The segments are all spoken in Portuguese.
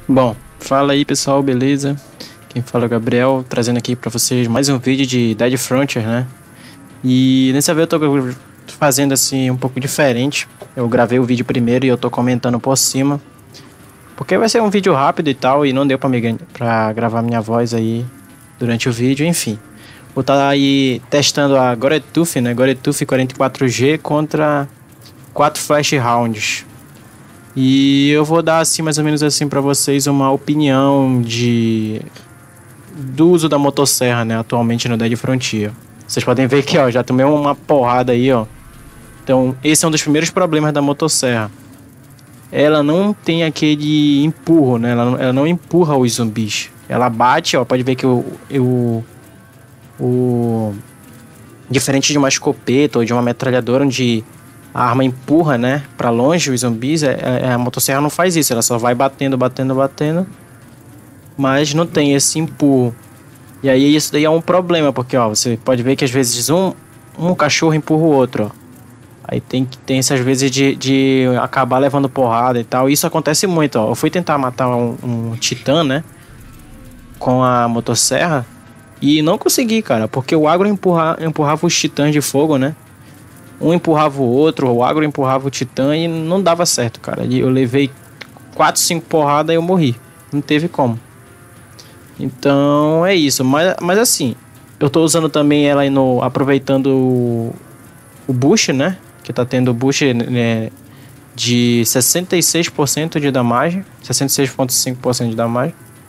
Bom, fala aí pessoal, beleza? Quem fala é o Gabriel, trazendo aqui pra vocês mais um vídeo de Dead Frontier, né? E nessa vez eu tô fazendo assim um pouco diferente. Eu gravei o vídeo primeiro e eu tô comentando por cima. Porque vai ser um vídeo rápido e tal, e não deu pra gravar minha voz aí durante o vídeo, enfim. Vou estar aí testando a Goretooth, né? Goretooth 44G contra 4 Flash Rounds. E eu vou dar assim mais ou menos assim para vocês uma opinião do uso da motosserra, né, atualmente no Dead Frontier. Vocês podem ver que, ó, já tomei uma porrada aí, ó. Então, esse é um dos primeiros problemas da motosserra. Ela não tem aquele empurro, né? Ela não empurra os zumbis. Ela bate, ó, pode ver que o diferente de uma escopeta ou de uma metralhadora onde a arma empurra, né, pra longe os zumbis, a motosserra não faz isso, ela só vai batendo, mas não tem esse empurro. E aí isso daí é um problema, porque ó, você pode ver que às vezes um cachorro empurra o outro, ó. Aí tem essas vezes de acabar levando porrada e tal. Isso acontece muito, ó. Eu fui tentar matar um titã, né, com a motosserra e não consegui, cara, porque o agro empurrava os titãs de fogo, né. Um empurrava o outro, o agro empurrava o titã e não dava certo, cara. Eu levei 4, 5 porradas e eu morri. Não teve como. Então é isso. Mas assim, eu tô usando também ela aí aproveitando o boost, né? Que tá tendo boost, né, de 66% de damage. 66,5% de damage.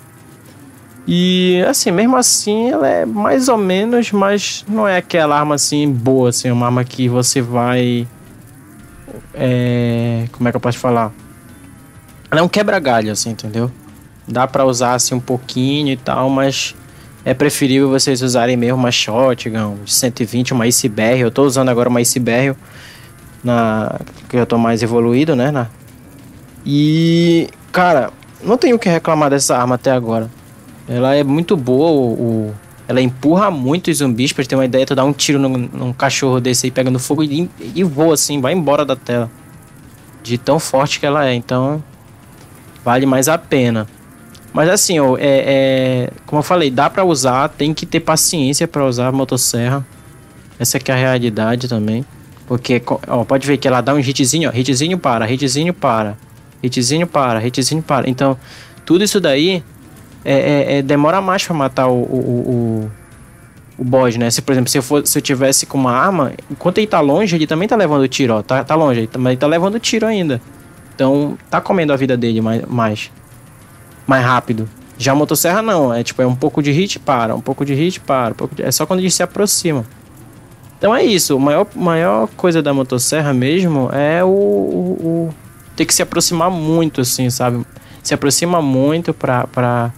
E assim, mesmo assim, ela é mais ou menos, mas não é aquela arma assim boa, assim, uma arma que você vai. Como é que eu posso falar? Ela é um quebra-galho, assim, entendeu? Dá pra usar assim um pouquinho e tal, mas é preferível vocês usarem mesmo uma shotgun de 120, uma ICBR. Eu tô usando agora uma ICBR, porque eu tô mais evoluído, né? E, cara, não tenho o que reclamar dessa arma até agora. Ela é muito boa, ela empurra muito os zumbis. Pra ter uma ideia, tu dá um tiro num cachorro desse aí, pega no fogo e voa assim, vai embora da tela. De tão forte que ela é, então vale mais a pena. Mas assim, ó, como eu falei, dá pra usar, tem que ter paciência pra usar a motosserra. Essa aqui é a realidade também. Porque, ó, pode ver que ela dá um hitzinho, ó, hitzinho para, hitzinho para, hitzinho para, hitzinho para. Então, tudo isso daí demora mais pra matar o boss, né? Se, por exemplo, se eu tivesse com uma arma, enquanto ele tá longe, ele também tá levando tiro, ó. Tá longe, mas ele tá levando tiro ainda. Então, tá comendo a vida dele mais rápido. Já a motosserra não, é um pouco de hit, para, um pouco de hit, para. É só quando ele se aproxima. Então é isso, a maior coisa da motosserra mesmo é ter que se aproximar muito, assim, sabe? Se aproxima muito pra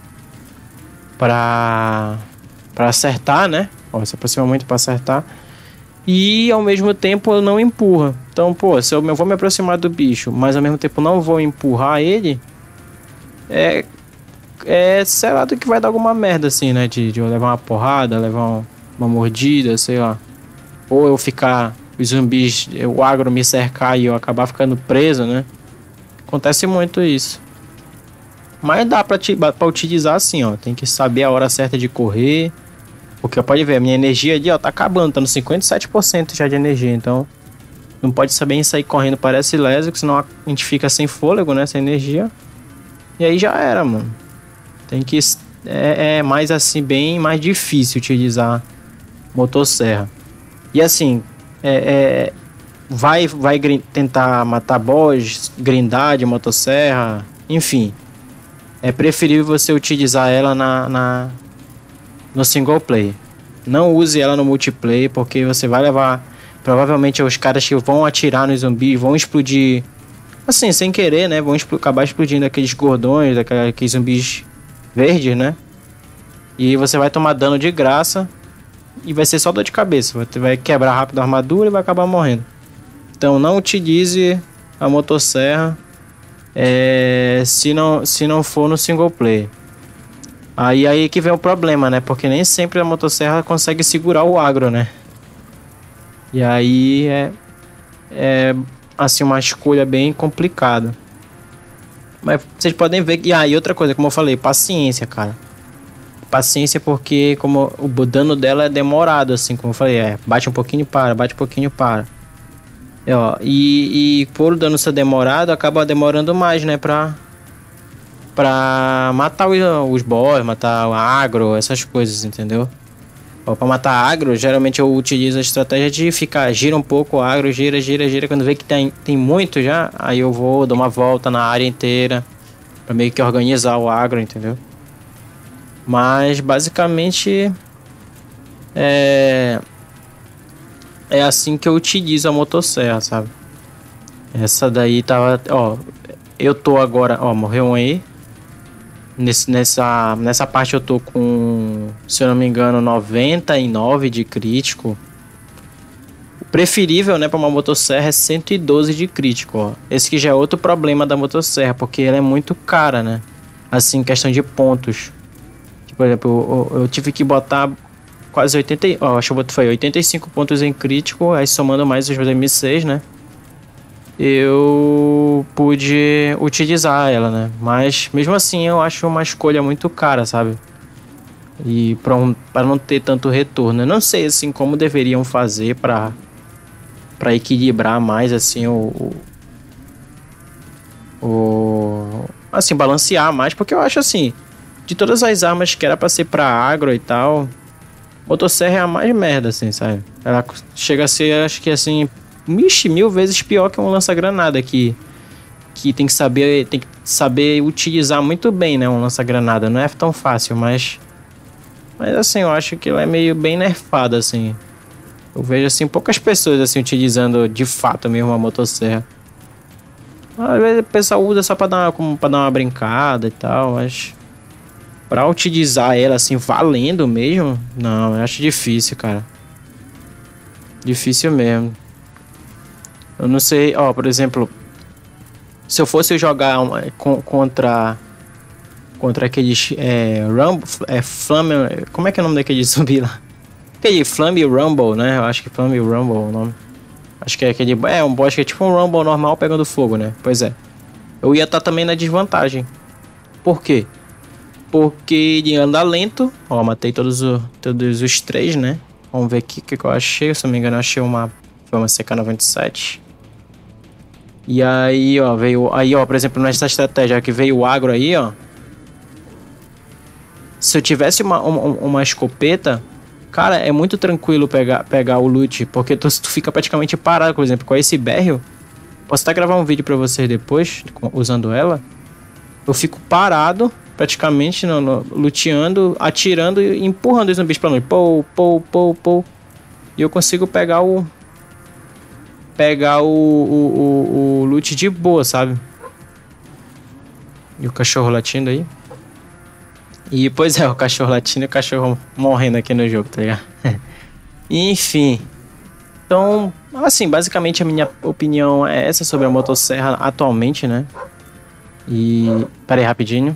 acertar, né? Ó, se aproxima muito pra acertar. E ao mesmo tempo não empurra. Então, pô, se eu vou me aproximar do bicho, mas ao mesmo tempo não vou empurrar ele, será que vai dar alguma merda assim, né? De eu levar uma porrada, levar uma mordida, sei lá. Ou eu ficar, os zumbis, o agro me cercar e eu acabar ficando preso, né? Acontece muito isso. Mas dá pra utilizar assim, ó. Tem que saber a hora certa de correr. Porque pode ver, a minha energia ali, ó, tá acabando. Tá no 57% já de energia. Então, não pode saber sair correndo, parece lésico. Senão a gente fica sem fôlego, né? Sem energia. E aí já era, mano. Tem que... É mais assim, bem mais difícil utilizar motosserra. E assim, vai tentar matar boss, grindar de motosserra, enfim. É preferível você utilizar ela no single player. Não use ela no multiplayer, porque você vai levar... Provavelmente os caras que vão atirar nos zumbis vão explodir... Assim, sem querer, né? Vão acabar explodindo aqueles gordões, aqueles zumbis verdes, né? E você vai tomar dano de graça... E vai ser só dor de cabeça. Você vai quebrar rápido a armadura e vai acabar morrendo. Então não utilize a motosserra se não for no single player. Aí que vem o problema, né? Porque nem sempre a motosserra consegue segurar o agro, né? E aí é assim uma escolha bem complicada. Mas vocês podem ver que... E outra coisa, como eu falei, paciência, cara. Paciência porque como o dano dela é demorado, assim, como eu falei. Bate um pouquinho e para, bate um pouquinho e para. E por o dano ser demorado, acaba demorando mais, né? Pra matar os boss, matar o agro, essas coisas, entendeu? Pra matar agro, geralmente eu utilizo a estratégia de gira um pouco o agro, gira. Quando vê que tem muito já, aí eu vou dar uma volta na área inteira pra meio que organizar o agro, entendeu? Mas basicamente é assim que eu utilizo a motosserra, sabe? Essa daí tava, eu tô agora, morreu um aí. Nessa parte eu tô com, se eu não me engano, 99 de crítico. O preferível, né, para uma motosserra é 112 de crítico, ó. Esse que já é outro problema da motosserra, porque ela é muito cara, né? Assim, questão de pontos. Por exemplo, eu tive que botar quase 80, acho que foi 85 pontos em crítico, aí somando mais os M6, né? Eu pude utilizar ela, né? Mas mesmo assim eu acho uma escolha muito cara, sabe? E para não ter tanto retorno. Eu não sei assim como deveriam fazer para equilibrar mais assim assim, balancear mais, porque eu acho assim, de todas as armas que era para ser para agro e tal, motosserra é a mais merda, assim, sabe? Ela chega a ser, acho que assim, 1000 vezes pior que um lança-granada que tem que saber utilizar muito bem, né, um lança-granada. Não é tão fácil, mas assim, eu acho que ela é meio bem nerfada, assim. Eu vejo assim poucas pessoas assim utilizando de fato mesmo a motosserra. Às vezes o pessoal usa só para dar uma brincada e tal, mas para utilizar ela assim valendo mesmo, não, eu acho difícil, cara. Difícil mesmo. Eu não sei, por exemplo, se eu fosse jogar contra aqueles Flame, como é que é o nome daquele zumbi lá? Aquele Flame Rumble, né? Eu acho que Flame Rumble é o nome. Acho que é aquele, um boss que é tipo um Rumble normal pegando fogo, né? Pois é. Eu ia estar também na desvantagem. Por quê? Porque ele anda lento. Matei todos os 3, né? Vamos ver aqui o que eu achei. Se eu não me engano, eu achei uma CK97. E aí, veio... Aí, por exemplo, nessa estratégia que veio o agro aí, se eu tivesse uma escopeta, cara, é muito tranquilo pegar o loot, porque tu fica praticamente parado, por exemplo, com esse berro. Posso até gravar um vídeo pra vocês depois, usando ela. Eu fico parado, praticamente, luteando, atirando e empurrando os zumbis pra longe. Pou. E eu consigo pegar o loot de boa, sabe? E o cachorro latindo aí. E, pois é, o cachorro latindo e o cachorro morrendo aqui no jogo, tá ligado? Enfim. Então, assim, basicamente a minha opinião é essa sobre a motosserra atualmente, né? E... Pera aí, rapidinho.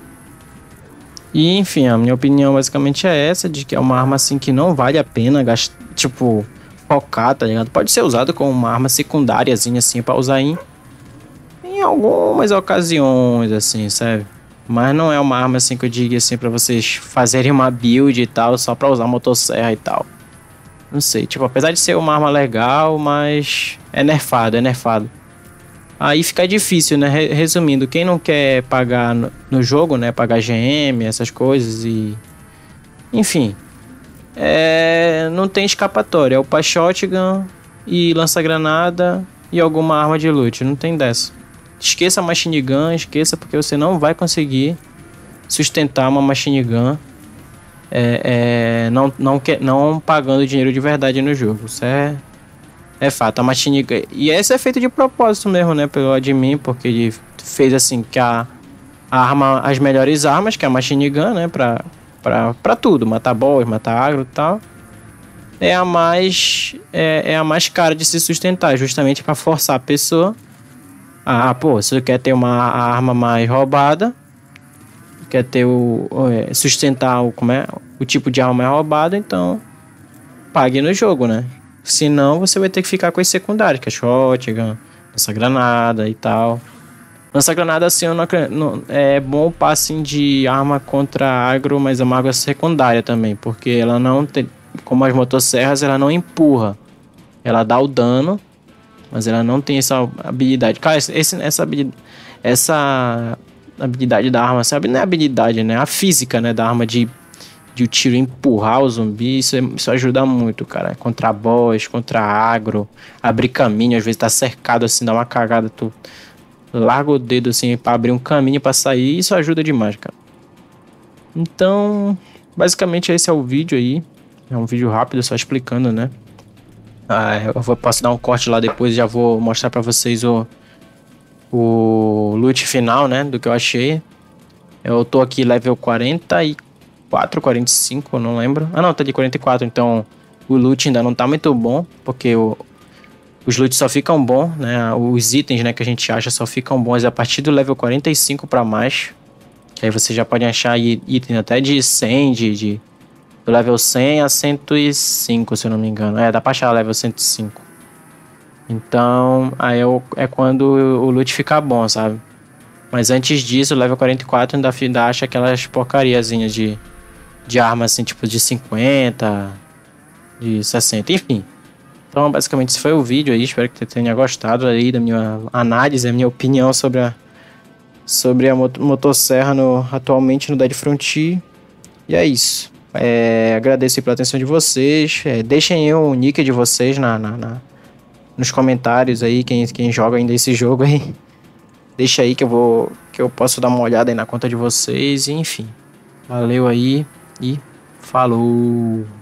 E, enfim, a minha opinião basicamente é essa, de que é uma arma, assim, que não vale a pena gastar, tipo, focar, tá ligado? Pode ser usado como uma arma secundáriazinha, assim, pra usar em algumas ocasiões, assim, sabe? Mas não é uma arma, assim, que eu diga, assim, pra vocês fazerem uma build e tal, só pra usar motosserra e tal. Não sei, tipo, apesar de ser uma arma legal, mas é nerfado. Aí fica difícil, né? Resumindo, quem não quer pagar no jogo, né? Pagar GM, essas coisas e... Enfim. Não tem escapatória. É upar shotgun e lança-granada e alguma arma de loot. Não tem dessa. Esqueça a machine gun, porque você não vai conseguir sustentar uma machine gun não pagando dinheiro de verdade no jogo. Isso é fato. A machine gun, e esse é feito de propósito mesmo, né, pelo admin, porque ele fez assim que a arma, as melhores armas, que é a machine gun, né, pra tudo, matar boss, matar agro e tal, é a mais cara de se sustentar, justamente para forçar a pessoa se você quer ter uma arma mais roubada, quer ter sustentar o tipo de arma mais roubada, então pague no jogo, né? Senão você vai ter que ficar com as secundárias, que é shotgun, essa granada e tal. Lança-granada, assim, eu é bom o passing de arma contra agro, mas é uma arma secundária também, porque ela não tem... Como as motosserras, ela não empurra. Ela dá o dano, mas ela não tem essa habilidade. Cara, essa habilidade da arma, sabe? Não é habilidade, né? A física, né? Da arma de o tiro empurrar o zumbi, isso ajuda muito, cara. Contra boss, contra agro, abrir caminho, às vezes tá cercado assim, dá uma cagada, tu larga o dedo assim pra abrir um caminho pra sair, isso ajuda demais, cara. Então, basicamente esse é o vídeo aí. É um vídeo rápido, só explicando, né? Posso dar um corte lá depois e já vou mostrar pra vocês o loot final, né? Do que eu achei. Eu tô aqui level 44, 45, eu não lembro. Ah não, tá de 44, então o loot ainda não tá muito bom, porque os loots só ficam bons, né? Os itens, né, que a gente acha só ficam bons a partir do level 45 pra mais. Que aí você já pode achar itens até de 100, do level 100 a 105, se eu não me engano. Dá pra achar level 105. Então, aí é quando o loot fica bom, sabe? Mas antes disso, o level 44 ainda acha aquelas porcariazinhas de arma, assim, tipo de 50, de 60, enfim. Então, basicamente, esse foi o vídeo aí. Espero que você tenha gostado aí da minha análise, a minha opinião sobre a motosserra atualmente no Dead Frontier. E é isso. Agradeço aí pela atenção de vocês. Deixem aí o nick de vocês nos comentários aí, quem joga ainda esse jogo aí. Deixa aí que eu posso dar uma olhada aí na conta de vocês. E, enfim. Valeu aí e falou!